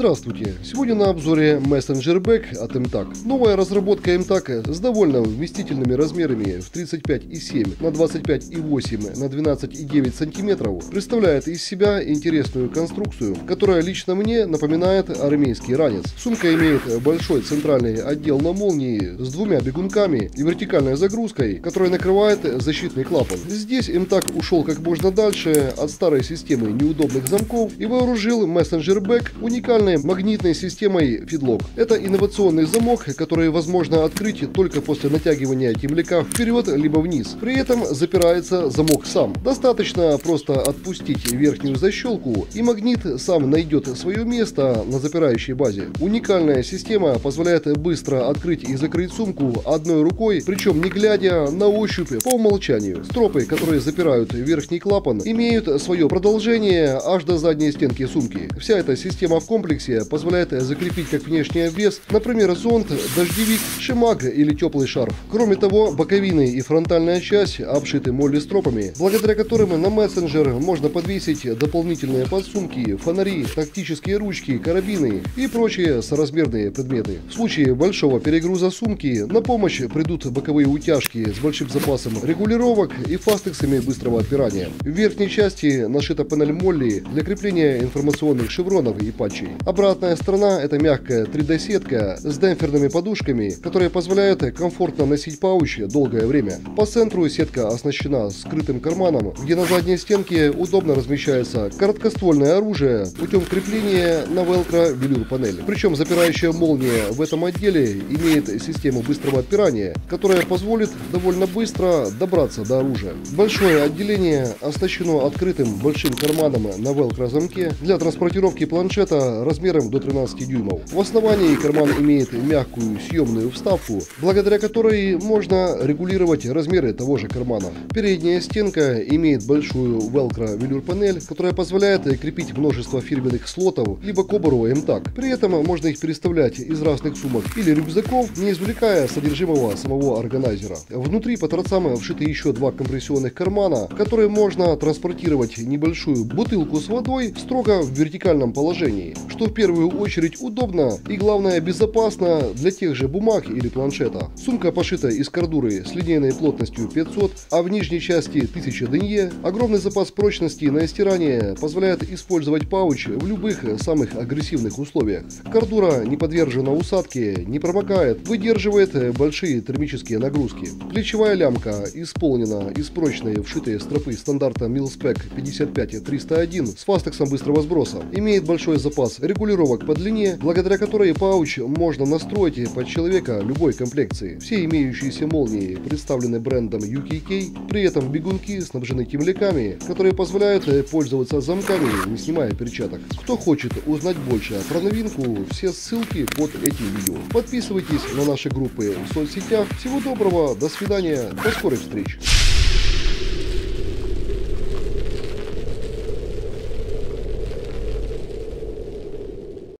Здравствуйте! Сегодня на обзоре Messenger Bag от Emtac. Новая разработка Emtac с довольно вместительными размерами в 35,7 на 25,8 на 12,9 см представляет из себя интересную конструкцию, которая лично мне напоминает армейский ранец. Сумка имеет большой центральный отдел на молнии с двумя бегунками и вертикальной загрузкой, которая накрывает защитный клапан. Здесь Emtac ушел как можно дальше от старой системы неудобных замков и вооружил Messenger Bag уникальной магнитной системой FeedLock. Это инновационный замок, который возможно открыть только после натягивания темляка вперед либо вниз. При этом запирается замок сам. Достаточно просто отпустить верхнюю защелку, и магнит сам найдет свое место на запирающей базе. Уникальная система позволяет быстро открыть и закрыть сумку одной рукой, причем не глядя, на ощупь, по умолчанию. Стропы, которые запирают верхний клапан, имеют свое продолжение аж до задней стенки сумки. Вся эта система в комплексе позволяет закрепить как внешний обвес, например, зонт, дождевик, шимаг или теплый шарф. Кроме того, боковины и фронтальная часть обшиты молли-стропами, благодаря которым на мессенджер можно подвесить дополнительные подсумки, фонари, тактические ручки, карабины и прочие соразмерные предметы. В случае большого перегруза сумки на помощь придут боковые утяжки с большим запасом регулировок и фастексами быстрого отпирания. В верхней части нашита панель молли для крепления информационных шевронов и патчей. Обратная сторона — это мягкая 3D-сетка с демпферными подушками, которые позволяют комфортно носить пауч долгое время. По центру сетка оснащена скрытым карманом, где на задней стенке удобно размещается короткоствольное оружие путем крепления на Velcro велюр панель. Причем запирающая молния в этом отделе имеет систему быстрого отпирания, которая позволит довольно быстро добраться до оружия. Большое отделение оснащено открытым большим карманом на Velcro замке для транспортировки планшета размером до 13 дюймов. В основании карман имеет мягкую съемную вставку, благодаря которой можно регулировать размеры того же кармана. Передняя стенка имеет большую Velcro велюр панель, которая позволяет крепить множество фирменных слотов либо к обору Emtac. При этом можно их переставлять из разных сумок или рюкзаков, не извлекая содержимого самого органайзера. Внутри по торцам вшиты еще два компрессионных кармана, в которые можно транспортировать небольшую бутылку с водой строго в вертикальном положении, что в первую очередь удобно и, главное, безопасно для тех же бумаг или планшета. Сумка пошита из кордуры с линейной плотностью 500, а в нижней части 1000 денье. Огромный запас прочности на стирание позволяет использовать пауч в любых самых агрессивных условиях. Кордура не подвержена усадке, не промокает, выдерживает большие термические нагрузки. Плечевая лямка исполнена из прочной вшитой стропы стандарта Mil-Spec 55301 с фастексом быстрого сброса. Имеет большой запас регулировок по длине, благодаря которой пауч можно настроить под человека любой комплекции. Все имеющиеся молнии представлены брендом UKK, при этом бегунки снабжены темляками, которые позволяют пользоваться замками, не снимая перчаток. Кто хочет узнать больше про новинку, все ссылки под этим видео. Подписывайтесь на наши группы в соцсетях. Всего доброго, до свидания, до скорых встреч!